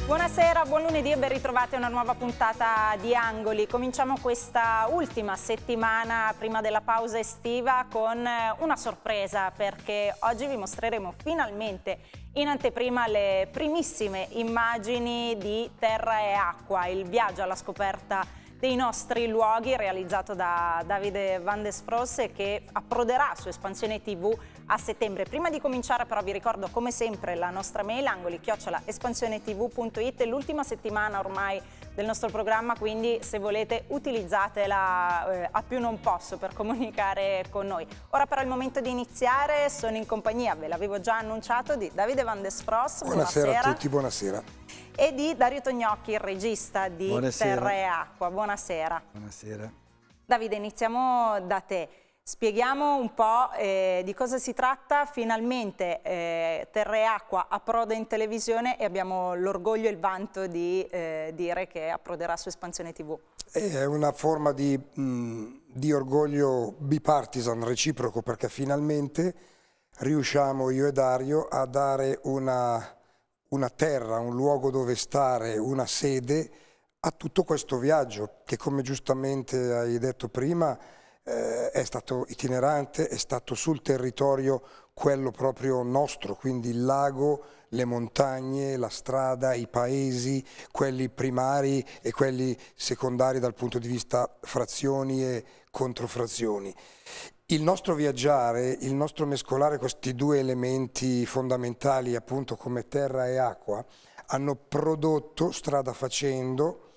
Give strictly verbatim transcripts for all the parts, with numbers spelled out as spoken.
Buonasera, buon lunedì e ben ritrovati a una nuova puntata di Angoli. Cominciamo questa ultima settimana prima della pausa estiva con una sorpresa, perché oggi vi mostreremo finalmente in anteprima le primissime immagini di Terra e Acqua, il viaggio alla scoperta dei nostri luoghi realizzato da Davide Van der Sprosse, che approderà su Espansione tivù a settembre. Prima di cominciare però vi ricordo come sempre la nostra mail angoli chiocciola espansionetv punto it, l'ultima settimana ormai del nostro programma, quindi se volete utilizzatela eh, a più non posso per comunicare con noi. Ora però è il momento di iniziare, sono in compagnia, ve l'avevo già annunciato, di Davide Van der Sprosse. Buonasera, buonasera a tutti, buonasera. E di Dario Tognocchi, il regista di Buonasera. Terra e Acqua. Buonasera. Buonasera. Davide, iniziamo da te. Spieghiamo un po' eh, di cosa si tratta. Finalmente eh, Terra e Acqua approda in televisione e abbiamo l'orgoglio e il vanto di eh, dire che approderà su Espansione tivù. È una forma di, mh, di orgoglio bipartisan, reciproco, perché finalmente riusciamo io e Dario a dare una, una terra, un luogo dove stare, una sede a tutto questo viaggio che, come giustamente hai detto prima, eh, è stato itinerante, è stato sul territorio quello proprio nostro, quindi il lago, le montagne, la strada, i paesi, quelli primari e quelli secondari dal punto di vista frazioni e controfrazioni. Il nostro viaggiare, il nostro mescolare questi due elementi fondamentali, appunto come terra e acqua, hanno prodotto, strada facendo,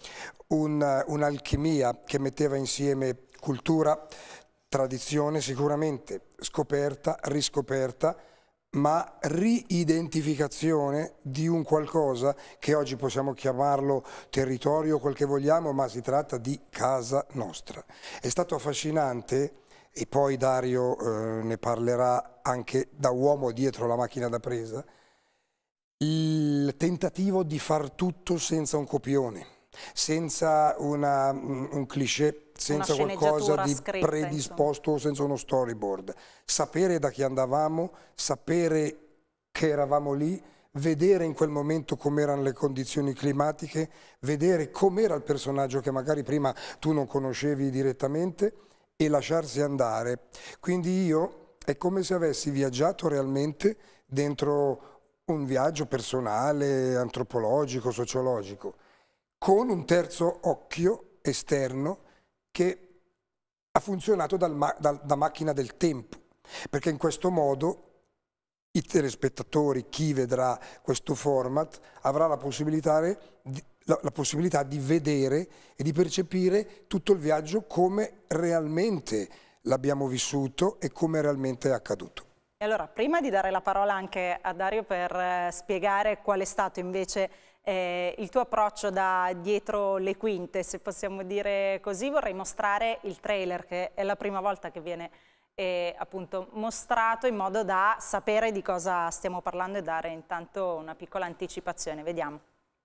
un, un'alchimia che metteva insieme cultura, tradizione, sicuramente scoperta, riscoperta, ma riidentificazione di un qualcosa che oggi possiamo chiamarlo territorio, quel che vogliamo, ma si tratta di casa nostra. È stato affascinante, e poi Dario eh, ne parlerà anche da uomo dietro la macchina da presa, il tentativo di far tutto senza un copione, senza una, un cliché, senza qualcosa di scritta, predisposto, insomma, senza uno storyboard. Sapere da chi andavamo, sapere che eravamo lì, vedere in quel momento com'erano le condizioni climatiche, vedere com'era il personaggio che magari prima tu non conoscevi direttamente e lasciarsi andare. Quindi io è come se avessi viaggiato realmente dentro un viaggio personale, antropologico, sociologico, con un terzo occhio esterno che ha funzionato dal ma dal, da macchina del tempo, perché in questo modo i telespettatori, chi vedrà questo format, avrà la possibilità di, la, la possibilità di vedere e di percepire tutto il viaggio come realmente l'abbiamo vissuto e come realmente è accaduto. E allora, prima di dare la parola anche a Dario per eh, spiegare qual è stato invece eh, il tuo approccio da dietro le quinte, se possiamo dire così, vorrei mostrare il trailer, che è la prima volta che viene eh, appunto mostrato, in modo da sapere di cosa stiamo parlando e dare intanto una piccola anticipazione. Vediamo.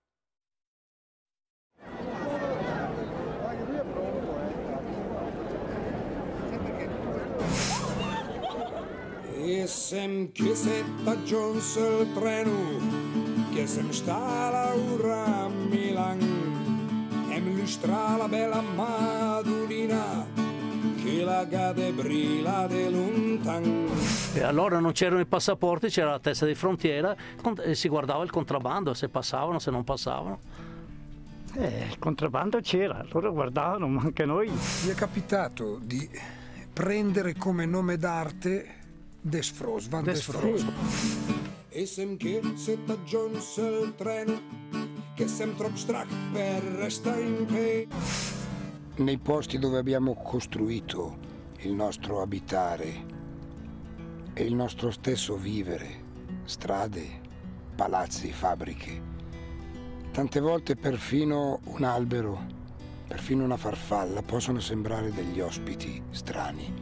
E sem che setta Jones il treno, che sem sta Laura a Milan, e mi illustra la bella Madonnina, che la cade brilla de lontan. E allora non c'erano i passaporti, c'era la testa di frontiera e si guardava il contrabbando, se passavano, se non passavano. Eh, il contrabbando c'era, loro guardavano, ma anche noi. Mi è capitato di prendere come nome d'arte Der Sprosse, Van der Sprosse. E sem che setta Jones il treno, che sem troppo strac per restare in pe. Nei posti dove abbiamo costruito il nostro abitare e il nostro stesso vivere, strade, palazzi, fabbriche, tante volte perfino un albero, perfino una farfalla possono sembrare degli ospiti strani.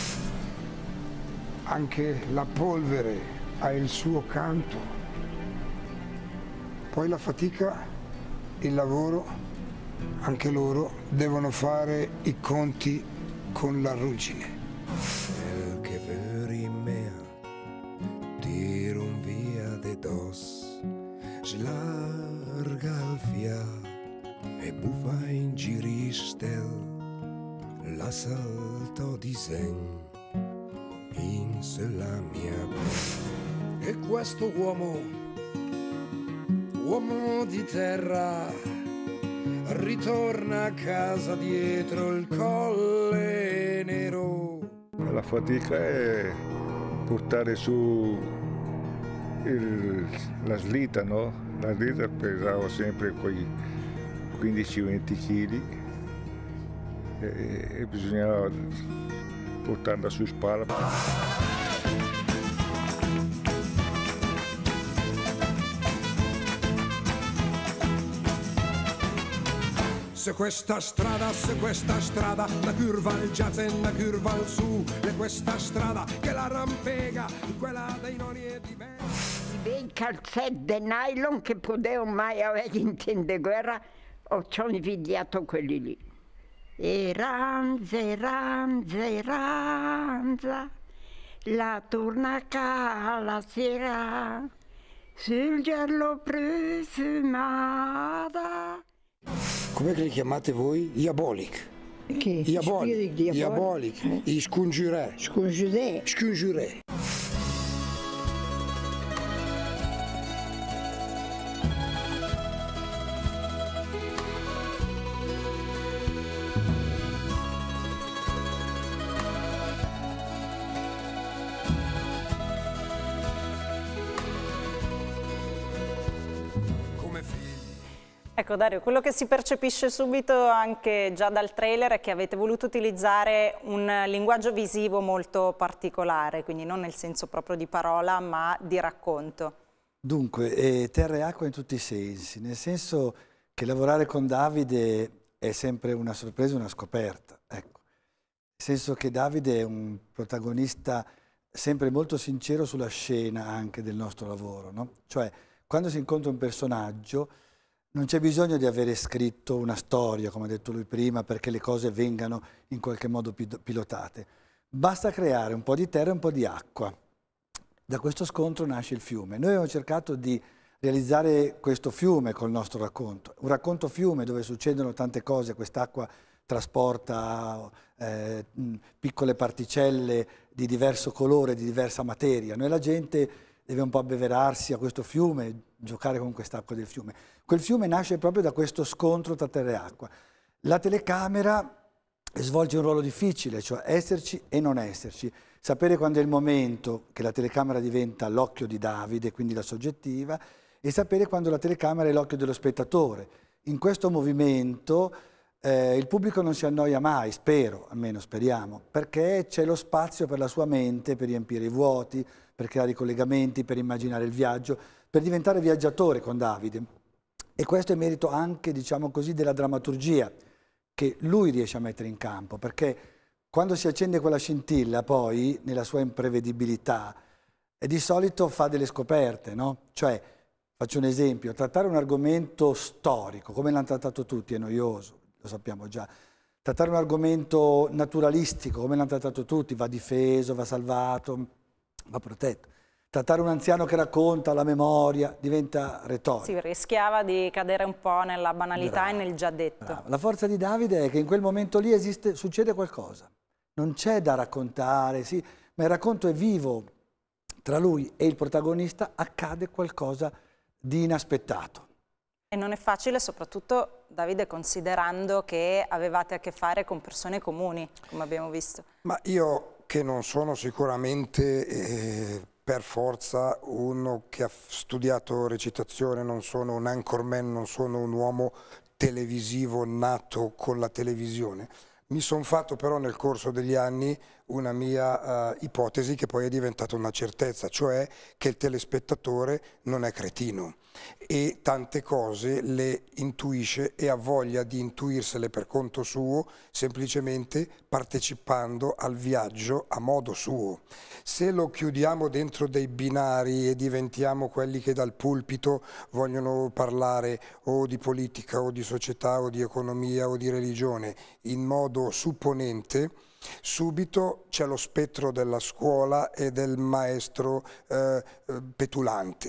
Anche la polvere ha il suo canto, poi la fatica, il lavoro, anche loro devono fare i conti con la ruggine. El che veri mea, dir un via de dos, slarga il fia e buffa in giristel la salto di sen in la mia e questo uomo uomo di terra ritorna a casa dietro il colle nero. La fatica è portare su il, la slitta, no? La slitta pesava sempre quei quindici venti chili e, e bisognava portarla su spalla. Se questa strada, se questa strada, la curva al jazz e la curva al su, e questa strada che la rampega, quella dei noni e di me. I calzetti di nylon che potevo mai avere in tende guerra, ho invidiato quelli lì. E ranze, ranze, ranza, la tornaca la sera, sul giallo profumata. Com'è che li chiamate voi? Diabolic. Che? Diabolic. Diabolic. Diabolic. Eh? I scongiurè. Scongiurè. Scongiurè. Ecco Dario, quello che si percepisce subito anche già dal trailer è che avete voluto utilizzare un linguaggio visivo molto particolare, quindi non nel senso proprio di parola ma di racconto. Dunque, eh, terra e acqua in tutti i sensi, nel senso che lavorare con Davide è sempre una sorpresa, una scoperta, ecco. Nel senso che Davide è un protagonista sempre molto sincero sulla scena anche del nostro lavoro, no? Cioè, quando si incontra un personaggio non c'è bisogno di avere scritto una storia, come ha detto lui prima, perché le cose vengano in qualche modo pilotate. Basta creare un po' di terra e un po' di acqua. Da questo scontro nasce il fiume. Noi abbiamo cercato di realizzare questo fiume col nostro racconto. Un racconto fiume dove succedono tante cose, quest'acqua trasporta eh, piccole particelle di diverso colore, di diversa materia. Noi la gente deve un po' abbeverarsi a questo fiume, giocare con quest'acqua del fiume. Quel fiume nasce proprio da questo scontro tra terra e acqua. La telecamera svolge un ruolo difficile, cioè esserci e non esserci. Sapere quando è il momento che la telecamera diventa l'occhio di Davide, quindi la soggettiva, e sapere quando la telecamera è l'occhio dello spettatore. In questo movimento eh, il pubblico non si annoia mai, spero, almeno speriamo, perché c'è lo spazio per la sua mente, per riempire i vuoti, per creare i collegamenti, per immaginare il viaggio, per diventare viaggiatore con Davide. E questo è merito anche, diciamo così, della drammaturgia che lui riesce a mettere in campo, perché quando si accende quella scintilla poi, nella sua imprevedibilità, e di solito fa delle scoperte, no? Cioè, faccio un esempio, trattare un argomento storico, come l'hanno trattato tutti, è noioso, lo sappiamo già. Trattare un argomento naturalistico, come l'hanno trattato tutti, va difeso, va salvato, va protetto. Trattare un anziano che racconta la memoria diventa retorico. Sì, rischiava di cadere un po' nella banalità bravo, e nel già detto. Bravo. La forza di Davide è che in quel momento lì esiste, succede qualcosa. Non c'è da raccontare, sì, ma il racconto è vivo. Tra lui e il protagonista accade qualcosa di inaspettato. E non è facile, soprattutto, Davide, considerando che avevate a che fare con persone comuni, come abbiamo visto. Ma io che non sono sicuramente... Eh... per forza uno che ha studiato recitazione, non sono un anchorman, non sono un uomo televisivo nato con la televisione. Mi sono fatto però nel corso degli anni una mia uh, ipotesi che poi è diventata una certezza, cioè che il telespettatore non è cretino e tante cose le intuisce e ha voglia di intuirsele per conto suo, semplicemente partecipando al viaggio a modo suo. Se lo chiudiamo dentro dei binari e diventiamo quelli che dal pulpito vogliono parlare o di politica o di società o di economia o di religione in modo supponente, subito c'è lo spettro della scuola e del maestro eh, petulante.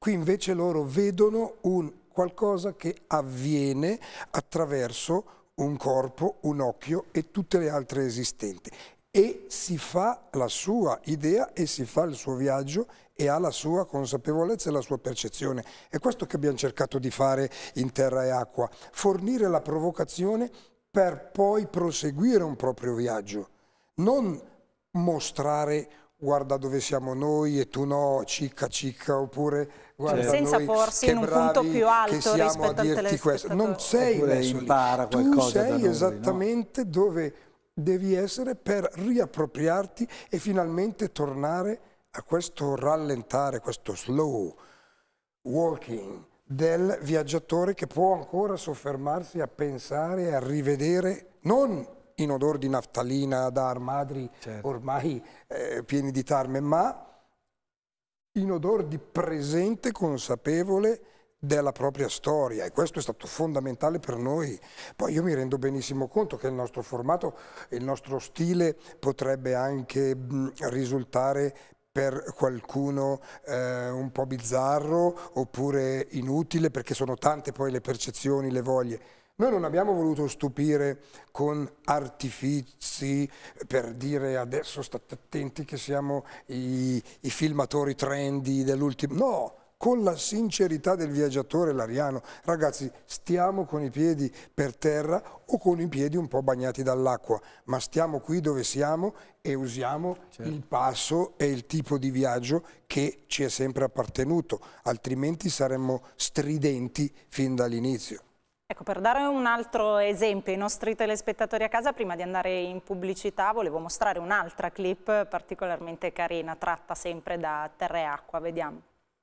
Qui invece loro vedono un qualcosa che avviene attraverso un corpo, un occhio e tutte le altre esistenti. E si fa la sua idea e si fa il suo viaggio e ha la sua consapevolezza e la sua percezione. È questo che abbiamo cercato di fare in Terra e Acqua, fornire la provocazione per poi proseguire un proprio viaggio, non mostrare guarda dove siamo noi e tu no, cicca cicca, oppure guarda senza noi porsi che in un bravi punto più alto che siamo rispetto a al dirti telespettatore. questo. Non sei Oppure messo impara lì. Tu qualcosa da sei noi, esattamente no? dove devi essere per riappropriarti e finalmente tornare a questo rallentare, questo slow walking del viaggiatore che può ancora soffermarsi a pensare e a rivedere, non in odor di naftalina da armadri certo. ormai eh, pieni di tarme, ma in odor di presente consapevole della propria storia, e questo è stato fondamentale per noi. Poi io mi rendo benissimo conto che il nostro formato, il nostro stile potrebbe anche mh, risultare per qualcuno eh, un po' bizzarro oppure inutile, perché sono tante poi le percezioni, le voglie. Noi non abbiamo voluto stupire con artifici per dire adesso state attenti che siamo i, i filmatori trendy dell'ultimo. No, con la sincerità del viaggiatore lariano. Ragazzi, stiamo con i piedi per terra o con i piedi un po' bagnati dall'acqua, ma stiamo qui dove siamo e usiamo certo. il passo e il tipo di viaggio che ci è sempre appartenuto, altrimenti saremmo stridenti fin dall'inizio. Ecco, per dare un altro esempio ai nostri telespettatori a casa, prima di andare in pubblicità, volevo mostrare un'altra clip particolarmente carina, tratta sempre da Terra e Acqua. Vediamo.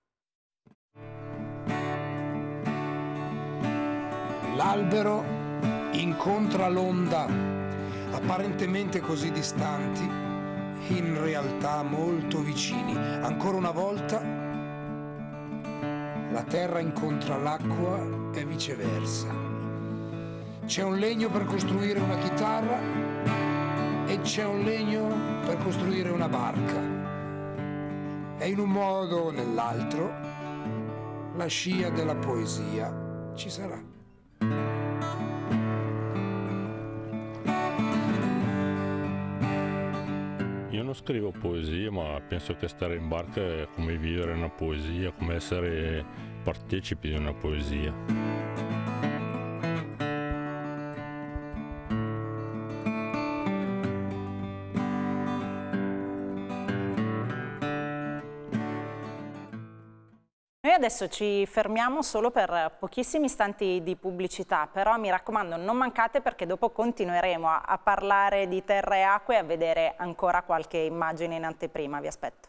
L'albero incontra l'onda, apparentemente così distanti, in realtà molto vicini. Ancora una volta la terra incontra l'acqua e viceversa. C'è un legno per costruire una chitarra e c'è un legno per costruire una barca. E in un modo o nell'altro la scia della poesia ci sarà. Io non scrivo poesie, ma penso che stare in barca è come vivere una poesia, come essere partecipi di una poesia. Noi adesso ci fermiamo solo per pochissimi istanti di pubblicità, però mi raccomando non mancate perché dopo continueremo a, a parlare di Terra e Acqua e a vedere ancora qualche immagine in anteprima. Vi aspetto.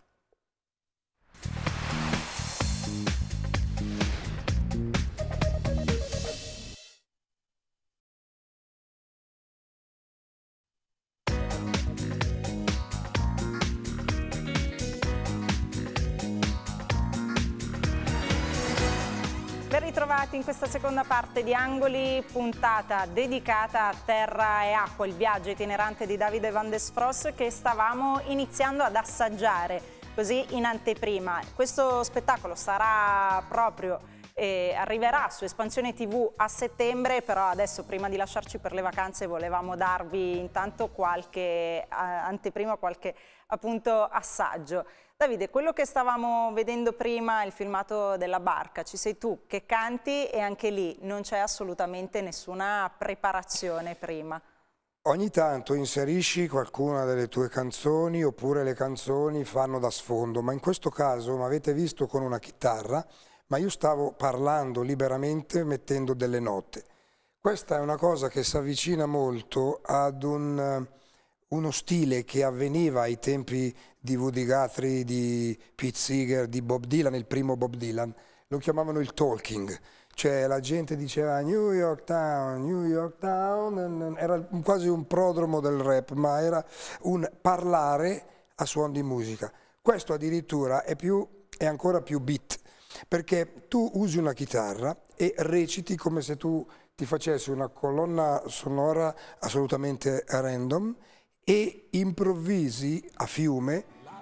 Ben ritrovati in questa seconda parte di Angoli, puntata dedicata a Terra e Acqua, il viaggio itinerante di Davide Van Desfros che stavamo iniziando ad assaggiare così in anteprima. Questo spettacolo sarà proprio, eh, arriverà su Espansione tivù a settembre, però adesso prima di lasciarci per le vacanze volevamo darvi intanto qualche eh, anteprima, qualche appunto assaggio. Davide, quello che stavamo vedendo prima, il filmato della barca, ci sei tu che canti e anche lì non c'è assolutamente nessuna preparazione prima. Ogni tanto inserisci qualcuna delle tue canzoni oppure le canzoni fanno da sfondo, ma in questo caso mi avete visto con una chitarra, ma io stavo parlando liberamente mettendo delle note. Questa è una cosa che si avvicina molto ad un... uno stile che avveniva ai tempi di Woody Guthrie, di Pete Seeger, di Bob Dylan, il primo Bob Dylan, lo chiamavano il talking, cioè la gente diceva New York Town, New York Town, era quasi un prodromo del rap, ma era un parlare a suon di musica. Questo addirittura è, più, è ancora più beat, perché tu usi una chitarra e reciti come se tu ti facessi una colonna sonora assolutamente random, e improvvisi a fiume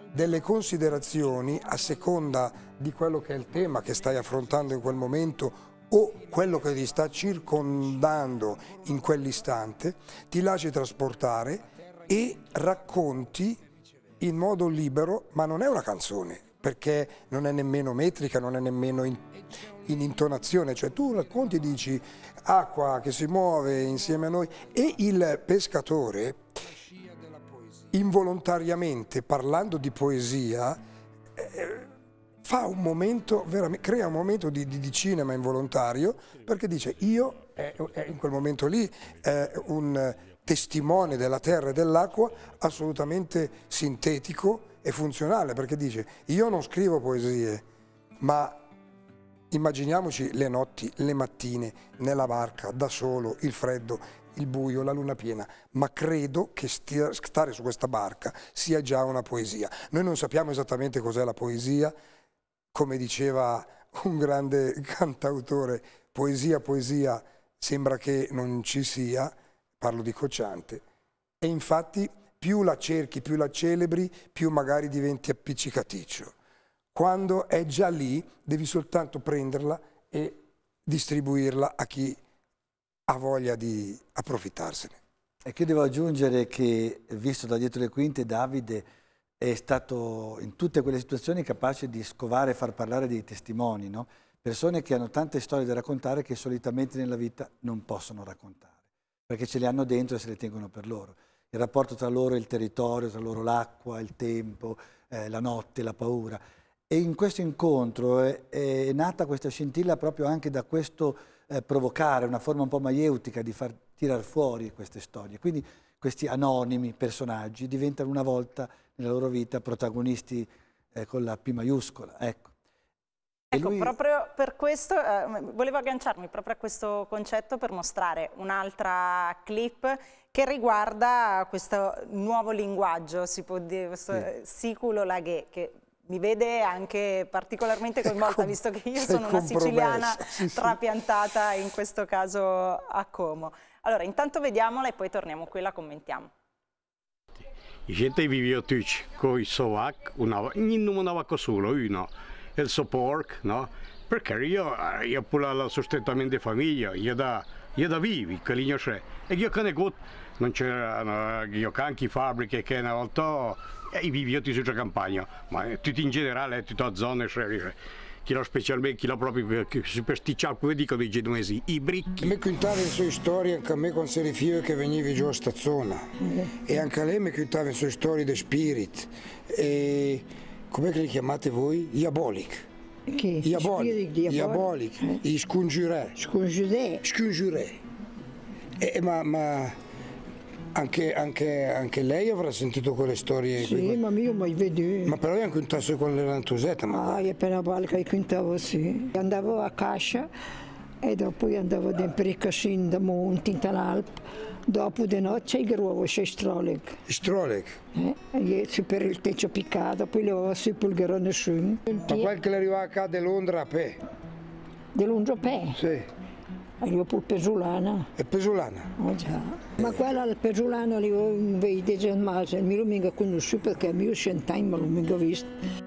delle considerazioni a seconda di quello che è il tema che stai affrontando in quel momento o quello che ti sta circondando in quell'istante, ti lasci trasportare e racconti in modo libero, ma non è una canzone, perché non è nemmeno metrica, non è nemmeno in, in intonazione, cioè tu racconti e dici acqua che si muove insieme a noi e il pescatore involontariamente, parlando di poesia, eh, fa un momento, crea un momento di, di, di cinema involontario, perché dice io, è, è in quel momento lì, è un testimone della terra e dell'acqua assolutamente sintetico e funzionale, perché dice io non scrivo poesie, ma immaginiamoci le notti, le mattine, nella barca, da solo, il freddo, il buio, la luna piena, ma credo che stia, stare su questa barca sia già una poesia. Noi non sappiamo esattamente cos'è la poesia, come diceva un grande cantautore, poesia, poesia, sembra che non ci sia, parlo di Cocciante, e infatti più la cerchi, più la celebri, più magari diventi appiccicaticcio. Quando è già lì, devi soltanto prenderla e distribuirla a chi ha voglia di approfittarsene. E qui devo aggiungere che, visto da dietro le quinte, Davide è stato in tutte quelle situazioni capace di scovare e far parlare dei testimoni, no? Persone che hanno tante storie da raccontare che solitamente nella vita non possono raccontare, perché ce le hanno dentro e se le tengono per loro. Il rapporto tra loro e il territorio, tra loro l'acqua, il tempo, eh, la notte, la paura. E in questo incontro è, è nata questa scintilla proprio anche da questo eh, provocare, una forma un po' maieutica di far tirar fuori queste storie. Quindi questi anonimi personaggi diventano una volta nella loro vita protagonisti eh, con la P maiuscola. Ecco. Ecco, lui... proprio per questo eh, volevo agganciarmi proprio a questo concetto per mostrare un'altra clip che riguarda questo nuovo linguaggio, si può dire, questo sì. siculo laghè, che mi vede anche particolarmente coinvolta, visto che io sono una siciliana sì, sì. trapiantata in questo caso a Como. Allora, intanto vediamola e poi torniamo qui e la commentiamo. I gente viveva tutti con i sovac, non aveva solo uno, il soporc, no? Perché io, io pure il sostentamento di famiglia, io da, io da vivi, che lì c'è. E io che ne gut, non c'erano, io anche fabbriche che una volta, e vivi tutti sulla campagna, ma tutti in generale, tutta la zona, cioè, chi lo specialmente, chi lo proprio supersticiato, come dicono i genuesi, i bricchi. Mi contava le sue storie anche a me quando si riferiva che venivi giù a sta zona, mm. e anche a lei mi contava le sue storie di spirit, e com'è che li chiamate voi? Diabolic. Che? Diabolic, diabolic, eh? I scongiurè. Scongiurè. Scongiurè. E, ma, ma anche, anche, anche lei avrà sentito quelle storie? Sì, quei... ma io mai veduto. Ma però io anche un tasso con l'Erantusetta. Ma... Ah, io per la balca io contavo sì. Andavo a Cascia e dopo andavo da Imprecasin, da Monti, in Alp. Dopo di notte il gruovo c'è Stroleg. Stroleg? Eh, e per il techo piccato, poi le ho si pulgherone su. Ma quel che le arriva a da Londra a pe? Di Londra a pe? Sì. Arrivo pure Pesulana. È Pesulana? Oh già. Ma quella al Pesulana li ho vedi, ma mi lo mica conosciuto perché mi ho sentito, ma non mi ho visto.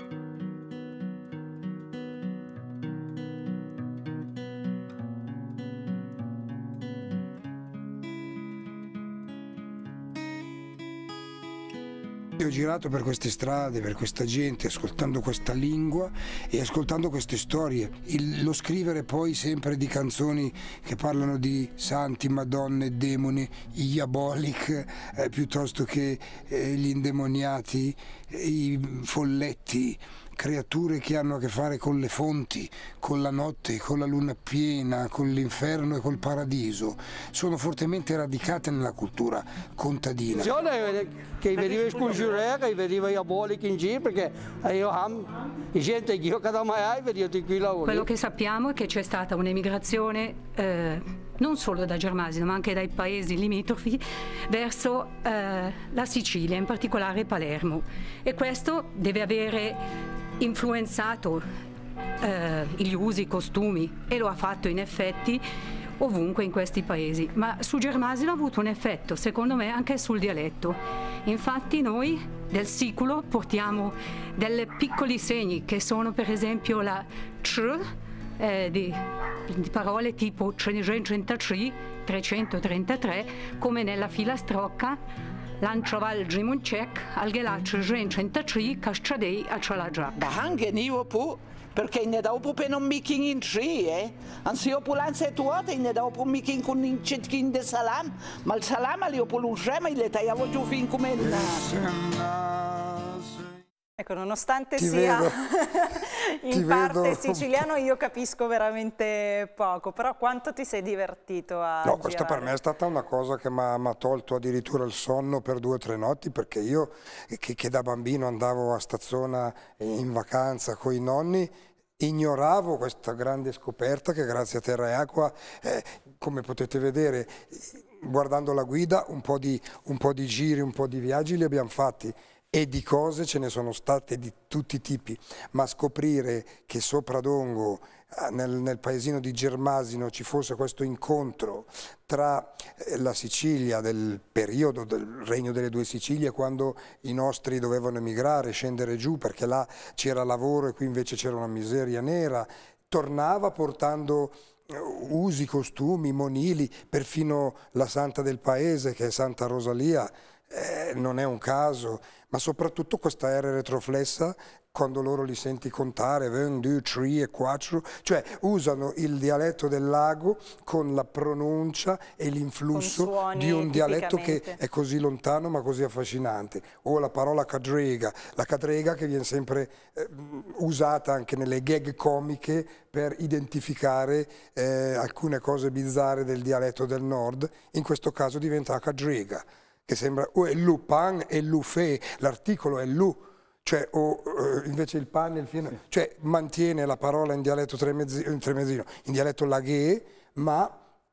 Ho girato per queste strade, per questa gente, ascoltando questa lingua e ascoltando queste storie. Il, lo scrivere poi sempre di canzoni che parlano di santi, madonne, demoni, i diabolic, eh, piuttosto che eh, gli indemoniati, i folletti, creature che hanno a che fare con le fonti, con la notte, con la luna piena, con l'inferno e col paradiso, sono fortemente radicate nella cultura contadina. Che veniva scongiurata, che veniva diabolica in giro, perché io amo, gente che io cada mai vedo di qui lavoro. Quello che sappiamo è che c'è stata un'emigrazione eh, non solo da Germasino, ma anche dai paesi limitrofi verso eh, la Sicilia, in particolare Palermo, e questo deve avere influenzato eh, gli usi, i costumi, e lo ha fatto in effetti ovunque in questi paesi, ma su Germasino ha avuto un effetto, secondo me, anche sul dialetto. Infatti noi del siculo portiamo dei piccoli segni che sono per esempio la tr eh, di, di parole tipo trecentotrentatré, trecentotrentatré, come nella filastrocca l'antroval Gimuncek, al gelaccio trecentotrentatré, castradei a cialagia. Ma anche io pu, perché ne dopo per non mi in tre, eh? Anzi, io pulanze tuate, ne dopo mi con un cetkin de salam, ma il salam io pulunge, ma il tagliavo giù fin come Ecco, nonostante ti sia vedo, in parte siciliano, io capisco veramente poco, però quanto ti sei divertito a No, questa girare? per me è stata una cosa che mi ha tolto addirittura il sonno per due o tre notti, perché io che, che da bambino andavo a Stazzona in vacanza con i nonni, ignoravo questa grande scoperta che grazie a Terra e Acqua, eh, come potete vedere, guardando la guida, un po' di, un po' di giri, un po' di viaggi li abbiamo fatti. E di cose ce ne sono state di tutti i tipi, ma scoprire che sopra Dongo, nel, nel paesino di Germasino, ci fosse questo incontro tra la Sicilia del periodo del Regno delle Due Sicilie, quando i nostri dovevano emigrare, scendere giù, perché là c'era lavoro e qui invece c'era una miseria nera, tornava portando usi, costumi, monili, perfino la santa del paese, che è Santa Rosalia, eh, non è un caso, ma soprattutto questa R retroflessa, quando loro li senti contare, un, due, tre e quattro, cioè usano il dialetto del lago con la pronuncia e l'influsso di un dialetto che è così lontano ma così affascinante. O la parola cadrega, la cadrega che viene sempre eh, usata anche nelle gag comiche per identificare eh, alcune cose bizzarre del dialetto del nord, in questo caso diventa cadrega, che sembra, o è lupan e lufe, l'articolo è lu, cioè, o uh, invece il pan e il fieno, sì. Cioè mantiene la parola in dialetto tremezino, tremezino, in dialetto laghee, ma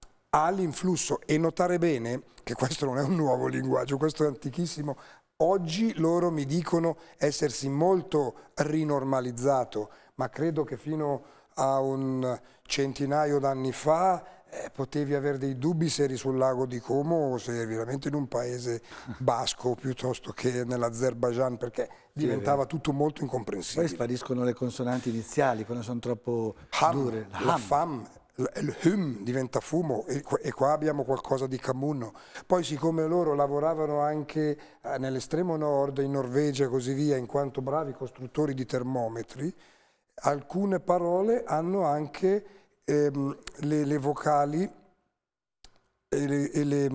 ha l'influsso. E notare bene che questo non è un nuovo linguaggio, questo è antichissimo. Oggi loro mi dicono essersi molto rinormalizzato, ma credo che fino a un centinaio d'anni fa Eh, potevi avere dei dubbi se eri sul lago di Como o se eri veramente in un paese basco piuttosto che nell'Azerbaijan, perché diventava tutto molto incomprensibile. Poi spariscono le consonanti iniziali quando sono troppo ham, dure. La, la fam, il hum diventa fumo e, e qua abbiamo qualcosa di camunno. Poi siccome loro lavoravano anche eh, nell'estremo nord, in Norvegia e così via, in quanto bravi costruttori di termometri, alcune parole hanno anche Le, le vocali e, le, e, le,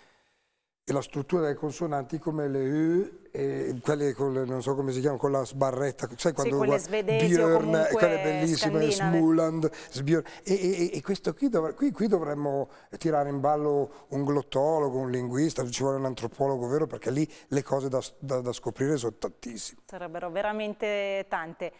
e la struttura delle consonanti come le U e quelle con le, non so come si chiamano, con la sbarretta, sai quando sì, quelle svedesi Björn, o comunque quelle bellissime, Smuland, Sbjörn, e, e, e questo qui, dovre, qui, qui dovremmo tirare in ballo un glottologo, un linguista, ci vuole un antropologo vero, perché lì le cose da, da, da scoprire sono tantissime. Sarebbero veramente tante.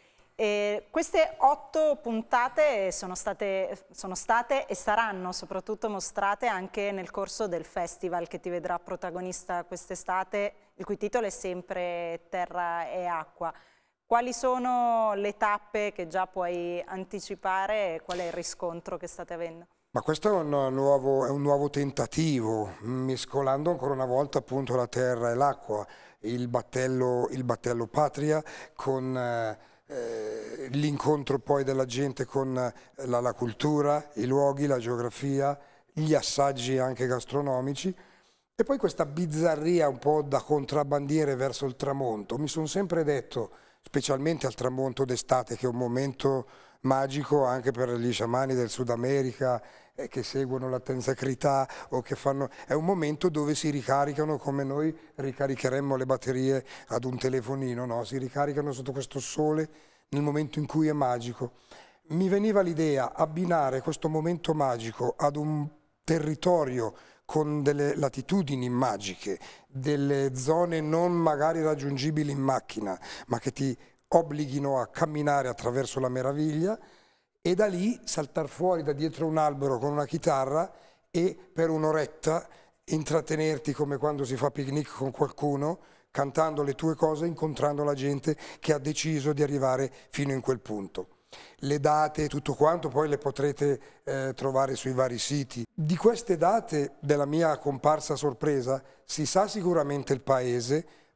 E queste otto puntate sono state, sono state e saranno soprattutto mostrate anche nel corso del festival che ti vedrà protagonista quest'estate, il cui titolo è sempre Terra e Acqua. Quali sono le tappe che già puoi anticipare e qual è il riscontro che state avendo? Ma questo è un nuovo, è un nuovo tentativo, mescolando ancora una volta appunto la terra e l'acqua, il battello, il battello Patria con Eh, Eh, l'incontro poi della gente con la, la cultura, i luoghi, la geografia, gli assaggi anche gastronomici e poi questa bizzarria un po' da contrabbandiere verso il tramonto. Mi sono sempre detto, specialmente al tramonto d'estate, che è un momento magico anche per gli sciamani del Sud America eh, che seguono la tensacrità o che fanno, è un momento dove si ricaricano come noi ricaricheremmo le batterie ad un telefonino, no? Si ricaricano sotto questo sole nel momento in cui è magico. Mi veniva l'idea abbinare questo momento magico ad un territorio con delle latitudini magiche, delle zone non magari raggiungibili in macchina, ma che ti obblighino a camminare attraverso la meraviglia e da lì saltar fuori da dietro un albero con una chitarra e per un'oretta intrattenerti come quando si fa picnic con qualcuno, cantando le tue cose, incontrando la gente che ha deciso di arrivare fino in quel punto. Le date e tutto quanto poi le potrete eh, trovare sui vari siti. Di queste date della mia comparsa sorpresa si sa sicuramente il paese,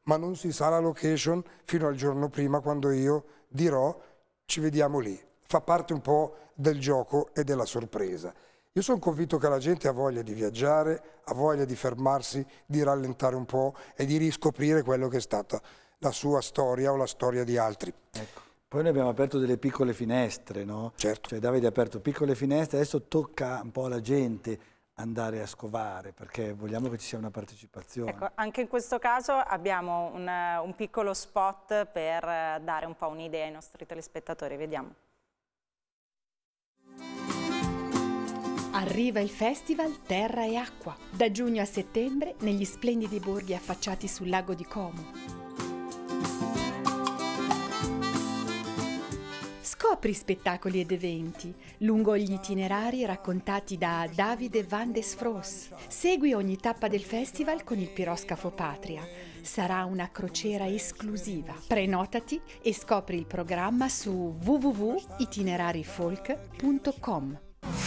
ma non si sa la location fino al giorno prima, quando io dirò ci vediamo lì. Fa parte un po' del gioco e della sorpresa. Io sono convinto che la gente ha voglia di viaggiare, ha voglia di fermarsi, di rallentare un po' e di riscoprire quello che è stata la sua storia o la storia di altri. Ecco. Poi noi abbiamo aperto delle piccole finestre, no? Certo. Cioè Davide ha aperto piccole finestre, adesso tocca un po' alla gente andare a scovare, perché vogliamo che ci sia una partecipazione. Ecco, anche in questo caso abbiamo un, un piccolo spot per dare un po' un'idea ai nostri telespettatori, vediamo. Arriva il festival Terra e Acqua, da giugno a settembre negli splendidi borghi affacciati sul lago di Como. Scopri spettacoli ed eventi lungo gli itinerari raccontati da Davide Van des Fros. Segui ogni tappa del festival con il piroscafo Patria. Sarà una crociera esclusiva. Prenotati e scopri il programma su w w w punto itinerarifolk punto com.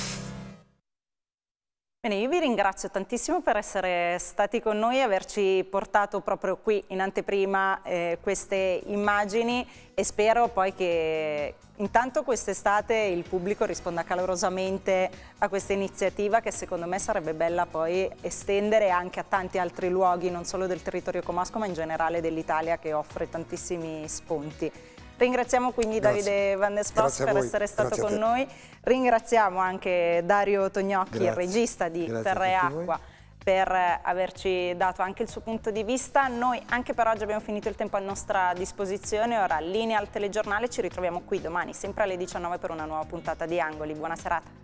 Bene, io vi ringrazio tantissimo per essere stati con noi e averci portato proprio qui in anteprima eh, queste immagini, e spero poi che intanto quest'estate il pubblico risponda calorosamente a questa iniziativa, che secondo me sarebbe bella poi estendere anche a tanti altri luoghi, non solo del territorio comasco ma in generale dell'Italia, che offre tantissimi spunti. Ringraziamo quindi Grazie. Davide Van des Fros per essere stato Grazie con noi. Ringraziamo anche Dario Tognocchi, Grazie. il regista di Grazie Terra e Acqua, per averci dato anche il suo punto di vista. Noi anche per oggi abbiamo finito il tempo a nostra disposizione. Ora linea al telegiornale, ci ritroviamo qui domani sempre alle diciannove per una nuova puntata di Angoli. Buona serata.